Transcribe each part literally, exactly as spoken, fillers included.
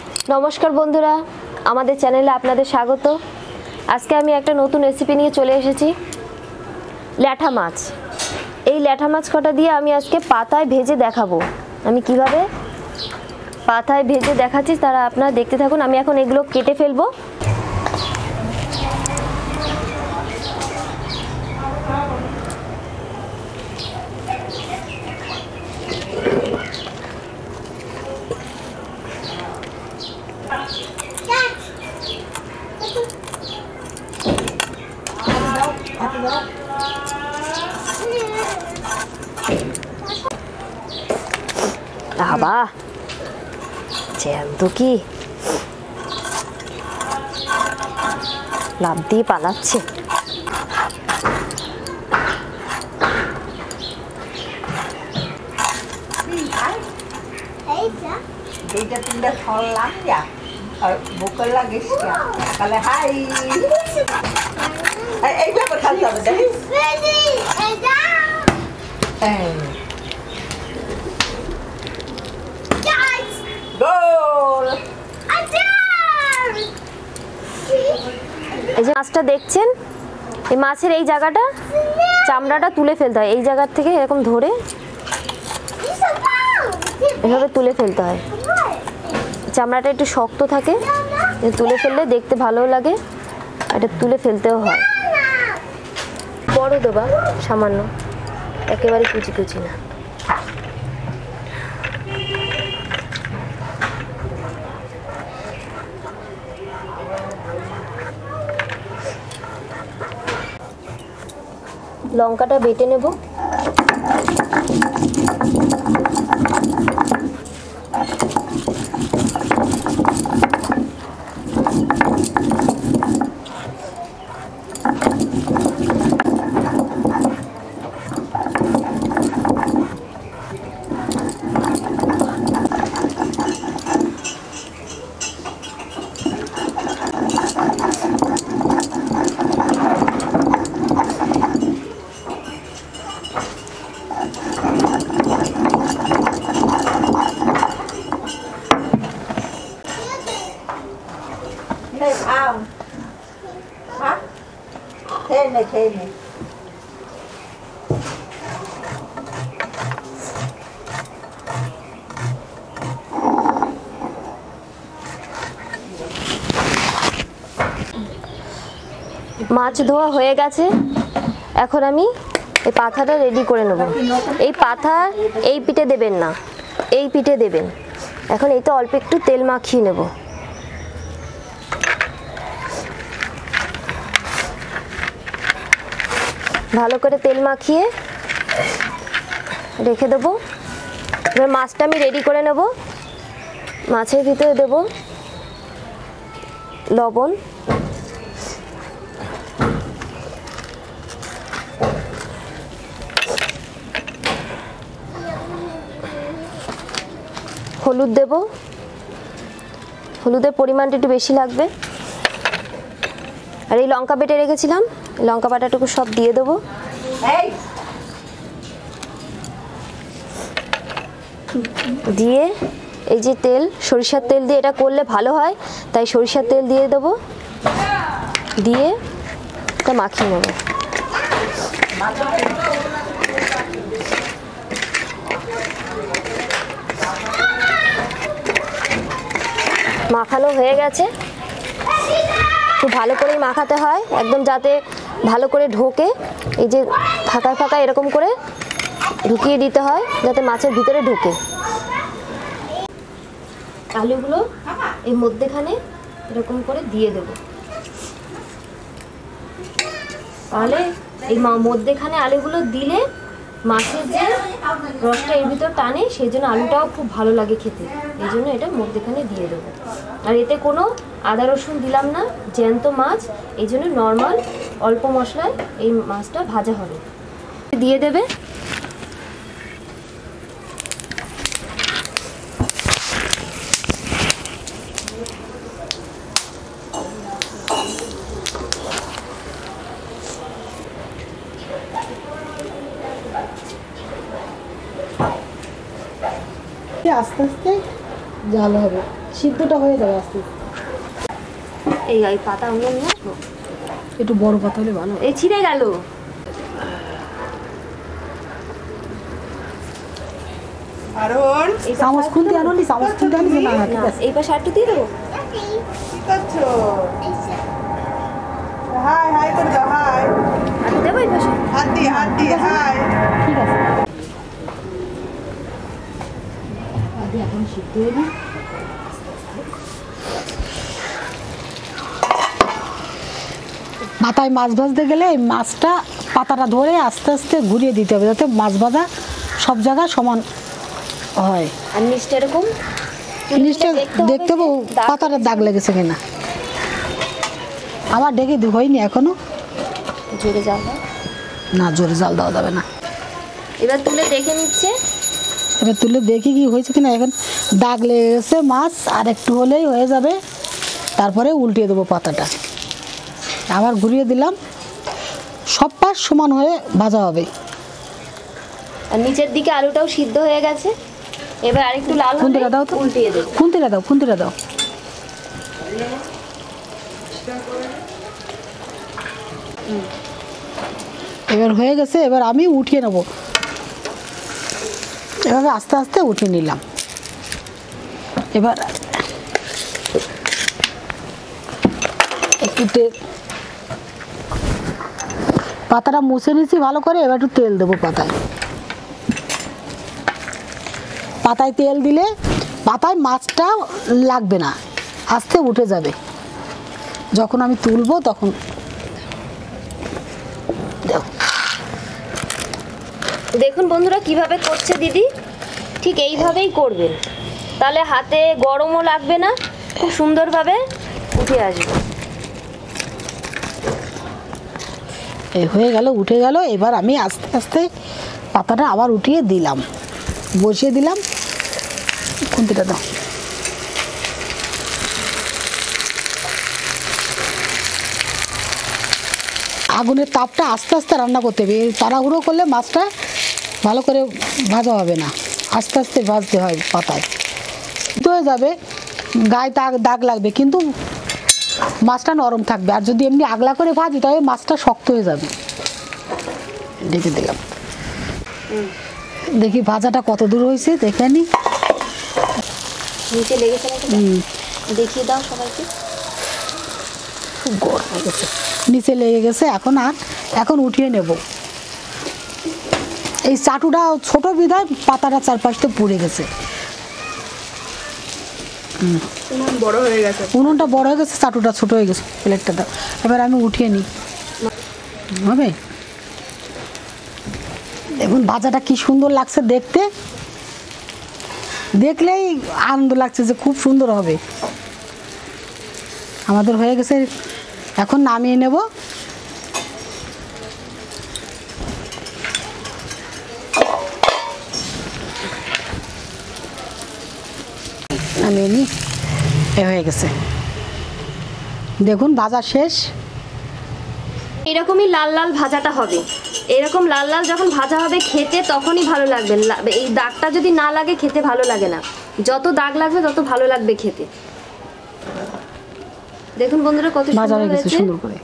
নমস্কার বন্ধুরা, আমাদের চ্যানেলে আপনাদের স্বাগত। আজকে আমি একটা নতুন রেসিপি নিয়ে চলে এসেছি, ল্যাঠা মাছ। এই ল্যাঠা মাছ কটা দিয়ে আমি আজকে পাতায় ভেজে দেখাবো। আমি কিভাবে পাতায় ভেজে দেখাচ্ছি তারা আপনারা দেখতে থাকুন। আমি এখন এগুলো কেটে ফেলবো। বাবা জ্যান্ত কি লাভ দিয়ে পালাচ্ছে। দুইটা তিনটা ছড়লাম যা আর বুকের লাগিস তাহলে হাই এইটা কোথায় যাবে দেখি গোল। এই যে মাছটা দেখছেন, এই মাছের এই জায়গাটা চামড়াটা তুলে ফেলতে হয়। এই জায়গার থেকে এরকম ধরে এভাবে তুলে ফেলতে হয়। চামড়াটা একটু শক্ত থাকে, তুলে ফেললে দেখতে ভালোও লাগে, এটা তুলে ফেলতেও হয়। বড় দেবা সামান্য, একেবারে কুচি কুচি না। লঙ্কাটা বেটে নেব। মাছ ধোয়া হয়ে গেছে, এখন আমি এই পাথাটা রেডি করে নেব। এই পাথা এই পিঠে দেবেন না, এই পিঠে দেবেন। এখন এইতে অল্প একটু তেল মাখিয়ে নেব। ভালো করে তেল মাখিয়ে রেখে দেবো। এবার মাছটা আমি রেডি করে নেব। মাছের ভিতরে দেব লবণ, হলুদ দেব, হলুদের পরিমাণটা একটু বেশি লাগবে। আর এই লঙ্কা বেটে রেখেছিলাম, লঙ্কা বাটাটুকু সব দিয়ে দেবো। দিয়ে এই যে তেল, সরিষার তেল দিয়ে এটা করলে ভালো হয়, তাই সরিষার তেল দিয়ে দেবো। দিয়ে এটা মাখিয়ে নেব। মাখানো হয়ে গেছে। খুব ভালো করেই মাখাতে হয়, একদম যাতে ভালো করে ঢোকে। এই যে ফাঁকা ফাঁকা এরকম করে ঢুকিয়ে দিতে হয় যাতে মাছের ভিতরে ঢোকে। আলুগুলো এই মধ্যেখানে এরকম করে দিয়ে দেব। তাহলে এই মধ্যেখানে আলুগুলো দিলে মাছের যে রসটা এর ভিতর টানে, সেই জন্য আলুটাও খুব ভালো লাগে খেতে। এই জন্য এটা মধ্যেখানে দিয়ে দেবো। আর এতে কোনো আদা রসুন দিলাম না, জ্যান্ত মাছ, এই জন্য নর্মাল অল্প মশলায় এই মাছটা ভাজা হবে। দিয়ে দেবে। আস্তে আস্তে জাল হবে। সিদ্ধটা হয়ে যাবে আস্তে। এই এই পাতা অন্য নিয়ে আসবো, একটু বড় পাতা হলে ভালো। এই ছিঁড়ে গেল। আরোহণ এই চামচ খুলতে আনো নি, চামচ খুলতে আনি না। ঠিক আছে, এই পাশে একটু দিয়ে দেবো। কি করছো? হাই হাই করে দাও, হাই। আর দেবো এই পাশে। হাত দিয়ে হাত দিয়ে হাই। ঠিক আছে। আদি এখন সিদ্ধ হয়ে নি। মাথায় মাছ ভাজতে গেলে এই মাছটা পাতাটা ধরে আস্তে আস্তে ঘুরিয়ে দিতে হবে, যাতে মাছ ভাজা সব জায়গায় সমান হয়। আর নিচটা এরকম জিনিসটা দেখতে হবে পাতাটা দাগ লেগেছে কিনা। আমার ডেকে দি হয়নি এখনো। জোরে জাল দাও। না, জোরে জাল দেওয়া যাবে না। এবার তুলে দেখে নিচ্ছে। এবার তুলে দেখি কি হয়েছে কিনা। এখন দাগ লেগে গেছে মাছ, আর একটু হলেই হয়ে যাবে। তারপরে উল্টিয়ে দেবো পাতাটা, আবার ঘুরিয়ে দিলাম। সব পাশ সমান হয়ে ভাজা হবে। আর নিচের দিকে আলুটাও সিদ্ধ হয়ে গেছে। এবার আরেকটু লাল হলে খুন্তিটা দাও তো, উল্টিয়ে দেবো। খুন্তিটা দাও, খুন্তিটা দাও। এবার হয়ে গেছে, এবার আমি উঠিয়ে নেব। এভাবে আস্তে আস্তে উঠিয়ে নিলাম। এবার একটু তেল, পাতাটা মুছে নিচ্ছি ভালো করে। এবার একটু তেল দেবো পাতায়। পাতায় তেল দিলে পাতায় মাছটা লাগবে না, আস্তে উঠে যাবে। যখন আমি তুলবো তখন দেখুন বন্ধুরা কিভাবে করছে দিদি, ঠিক এইভাবেই করবেন, তাহলে হাতে গরমও লাগবে না, খুব সুন্দরভাবে উঠে আসবে। এই হয়ে গেল, উঠে গেল। এবার আমি আস্তে আস্তে পাতাটা আবার উঠিয়ে দিলাম, বসিয়ে দিলাম। খুন্তিটা দাও। আগুনের তাপটা আস্তে আস্তে রান্না করতে হবে। তাড়াহুড়ো করলে মাছটা ভালো করে ভাজা হবে না, আস্তে আস্তে ভাজতে হয়। পাতায় সিদ্ধ হয়ে যাবে, গায়ে দাগ দাগ লাগবে, কিন্তু মাছটা নরম থাকবে। আর যদি এমনি আগলা করে ভাজি তবে মাছটা শক্ত হয়ে যাবে। ঢেকে দিলাম। দেখি ভাজাটা কত দূর হয়েছে, দেখে নি। নিচে লেগেছে নাকি দেখিয়ে দাও সবাইকে। খুব গরম হয়ে গেছে, নিচে লেগে গেছে। এখন আর এখন উঠিয়ে নেব। এই চাটুটা ছোট বিধায় পাতাটা চারপাশে পুড়ে গেছে। উনুন বড় হয়ে গেছে। উনুনটা বড় হয়ে গেছে, চাটুটা ছোট হয়ে গেছে। প্লেটটা দাও। এবার আমি উঠিয়ে নিই, হবে। দেখুন ভাজাটা কি সুন্দর লাগছে দেখতে, দেখলেই আনন্দ লাগছে যে খুব সুন্দর হবে। আমাদের হয়ে গেছে, এখন নামিয়ে নেব। নামিয়ে নি, এ হয়ে গেছে। দেখুন ভাজা শেষ। এরকমই লাল লাল ভাজাটা হবে। এরকম লাল লাল যখন ভাজা হবে খেতে তখনই ভালো লাগবে। এই দাগটা যদি না লাগে খেতে ভালো লাগে না। যত দাগ লাগবে তত ভালো লাগবে খেতে। দেখুন বন্ধুরা কত ভাজা হয়ে গেছে সুন্দর করে।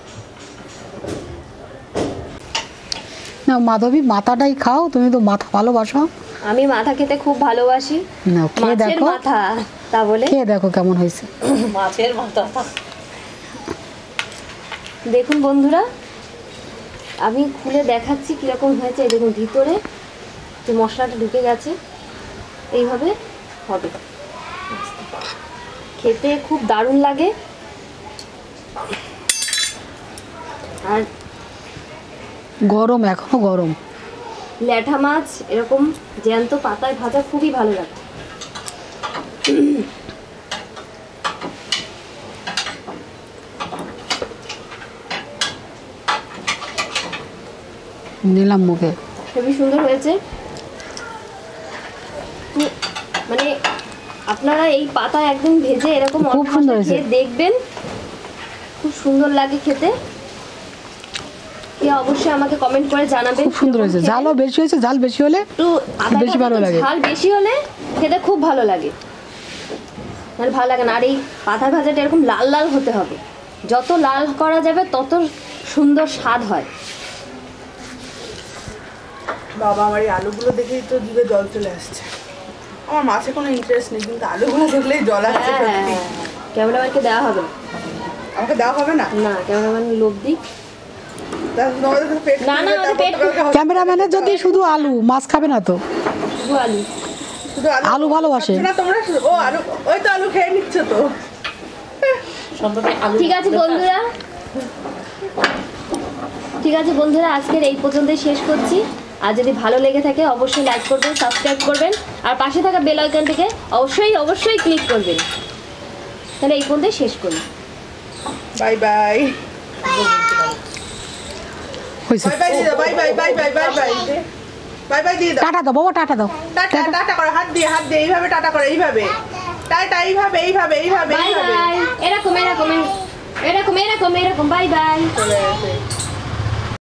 না মাধবী, মাথাটাই খাও, তুমি তো মাথা ভালোবাসো। আমি মাথা খেতে খুব ভালোবাসি। না খেয়ে মাছের দেখো, মাথা, তা বলে খেয়ে দেখো কেমন হয়েছে। মাছের মাথা। দেখুন বন্ধুরা আমি খুলে দেখাচ্ছি কিরকম হয়েছে। এই দেখুন ভিতরে যে মশলাটা ঢুকে গেছে, এইভাবে হবে। খেতে খুব দারুণ লাগে। আর গরম, এখনো গরম। ল্যাঠা মাছ এরকম জ্যান্ত পাতায় ভাজা খুবই ভালো লাগে। নিলাম মুখে, খুবই সুন্দর হয়েছে। মানে আপনারা এই পাতা একদম ভেজে এরকম খুব সুন্দর খেয়ে দেখবেন, খুব সুন্দর লাগে খেতে। কে অবশ্যই আমাকে কমেন্ট করে জানাবেন। খুব সুন্দর হয়েছে। ঝালও বেশি হয়েছে, ঝাল বেশি হলে একটু বেশি ভালো লাগে। ঝাল বেশি হলে খেতে খুব ভালো লাগে। নাহলে ভালো লাগে না। আর এই পাতার ভাজাটা এরকম লাল লাল হতে হবে, যত লাল করা যাবে তত সুন্দর স্বাদ হয়। বাবা আমার এই আলুগুলো দেখেই তো জিভে জল চলে আসছে। আমার মাছে কোনো ইন্টারেস্ট নেই, কিন্তু আলুগুলো দেখলেই জল আসছে। হ্যাঁ হ্যাঁ হ্যাঁ, ক্যামেরাম্যানকে দেওয়া হবে না। আমাকে দেওয়া হবে না? না, ক্যামেরাম্যান লোভ দিক। না না, আমাদের পেট ক্যামেরাম্যানের যদি শুধু আলু, মাছ খাবে না তো। শুধু আলু, শুধু আলু ভালোবাসে না তোমরা? ও আলু, ওই তো আলু খেয়ে নিচ্ছ তো। ঠিক আছে বন্ধুরা, ঠিক আছে বন্ধুরা, আজকের এই পর্যন্তই শেষ করছি। আর যদি ভালো লেগে থাকে অবশ্যই লাইক করবেন, সাবস্ক্রাইব করবেন, আর পাশে থাকা বেল আইকনটিকে অবশ্যই অবশ্যই ক্লিক করবেন। তাহলে এই পর্যন্তই শেষ করি। বাই বাই হয়েছে। বাই বাই দিয়ে দাও, bye bye bye bye bye bye bye bye দিয়ে দাও। টাটা দাও বাবা, টাটা দাও। টাটা টাটা করো, হাত দিয়ে হাত দিয়ে এইভাবে টাটা করো, এইভাবে টাটা, এইভাবে এইভাবে এইভাবে বাই এইভাবে বাই, এরকম এরকম এরকম এরকম এরকম বাই বাই। চলে গেছে।